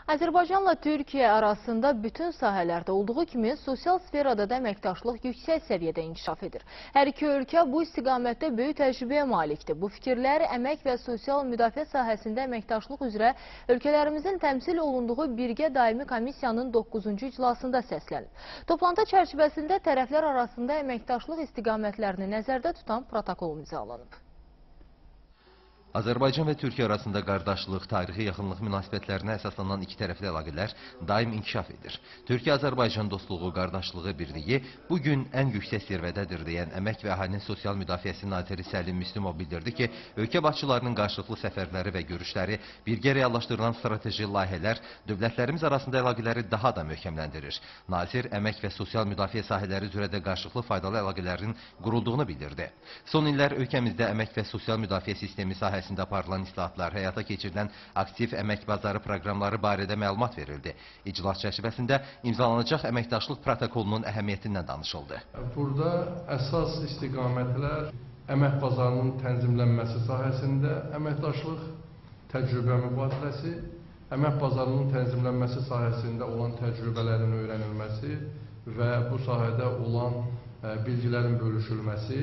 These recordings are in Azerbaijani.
Azərbaycanla Türkiyə arasında bütün sahələrdə olduğu kimi sosial sferada da əməkdaşlıq yüksək səviyyədə inkişaf edir. Hər iki ölkə bu istiqamətdə böyük təcrübəyə malikdir. Bu fikirlər əmək və sosial müdafiə sahəsində əməkdaşlıq üzrə ölkələrimizin təmsil olunduğu Birgə Daimi Komissiyanın 9-cu iclasında səslənib. Toplantı çərçivəsində tərəflər arasında əməkdaşlıq istiqamətlərini nəzərdə tutan protokol imzalanıb. Azərbaycan və Türkiyə arasında qardaşlıq, tarixi yaxınlıq münasibətlərinə əsaslanan iki tərəfli əlaqələr daim inkişaf edir. Türkiyə-Azərbaycan dostluğu, qardaşlığı, birliyi bugün ən yüksək zirvədədir deyən Əmək və Əhalinin Sosial Müdafiəsi Naziri Səlim Müslümov bildirdi ki, ölkə başçılarının qarşılıqlı səfərləri və görüşləri, birgə reallaşdırılan strateji layihələr dövlətlərimiz arasında əlaqələri daha da möhkəmləndirir. Nazir əmək və sosial müdafiə sahələri üzrə də qarşılıqlı faydalı əlaqələrin qurulduğunu bildirdi. Son illər ölkəmizdə əmək və sosial müdafiə sistemi sahəsində aparılan islahatlar, həyata keçirilən aktiv əmək bazarı proqramları barədə məlumat verildi. İclas çərçivəsində imzalanacaq əməkdaşlıq protokolunun əhəmiyyətindən danışıldı. Burada əsas istiqamətlər əmək bazarının tənzimlənməsi sahəsində əməkdaşlıq, təcrübə mübadiləsi, əmək bazarının tənzimlənməsi sahəsində olan təcrübələrin öyrənilməsi və bu sahədə olan bilgilərin bölüşülməsi,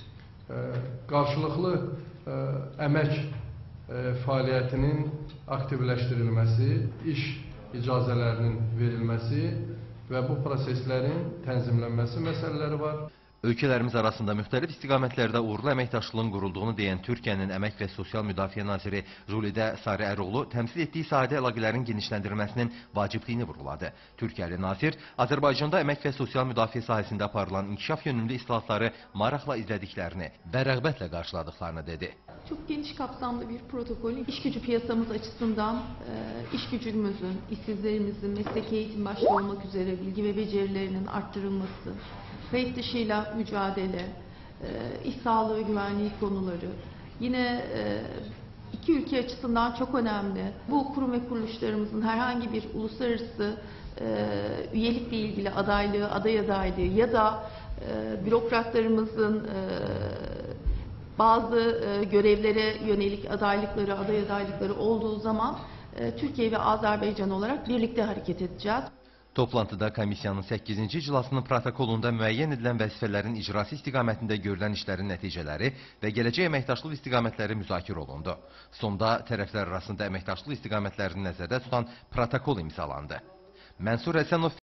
qarşılıqlı əmək fəaliyyətinin aktivləşdirilməsi, iş icazələrinin verilməsi və bu proseslərin tənzimlənməsi məsələləri var. Ölkələrimiz arasında müxtəlif istiqamətlərdə uğurlu əməkdaşlığın qurulduğunu deyən Türkiyənin Əmək və Sosial Müdafiə Naziri Julidə Sarı Əroğlu təmsil etdiyi sahədə əlaqələrin genişləndirilməsinin vacibliyini vurğuladı. Türkiyəli nazir Azərbaycanda əmək və sosial müdafiə sahəsində aparılan inkişaf yönümlü islahatları maraqla izlədiklərini və rəğbətlə qarşıladıklarını dedi. Çok geniş kapsamlı bir protokol. İş gücü piyasamız açısından iş gücümüzün, işsizlerimizin mesleki eğitim başta olmak üzere bilgi ve becerilerinin arttırılması, kayıt dışıyla mücadele, iş sağlığı güvenliği konuları yine iki ülke açısından çok önemli. Bu kurum ve kuruluşlarımızın herhangi bir uluslararası üyelikle ilgili adaylığı, aday adaylığı ya da bürokratlarımızın bazı görevlere yönelik adaylıkları, aday adaylıkları olduğu zaman Türkiye ve Azerbaycan olarak birlikte hareket edeceğiz. Toplantıda komissiyanın 8-ci iclasının protokolunda müəyyən edilən vəzifələrin icrası istiqamətində görülən işlərin nəticələri və gələcək əməkdaşlıq istiqamətləri müzakirə olundu. Sonda tərəflər arasında əməkdaşlıq istiqamətlərini nəzərdə tutan protokol imzalandı. Mənsur Həsənov